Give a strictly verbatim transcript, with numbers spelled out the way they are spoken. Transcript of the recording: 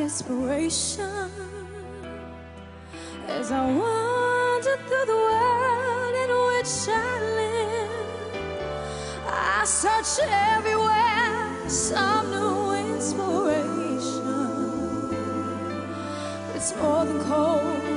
desperation. As I wander through the world in which I live, I search everywhere for some new inspiration. It's more than cold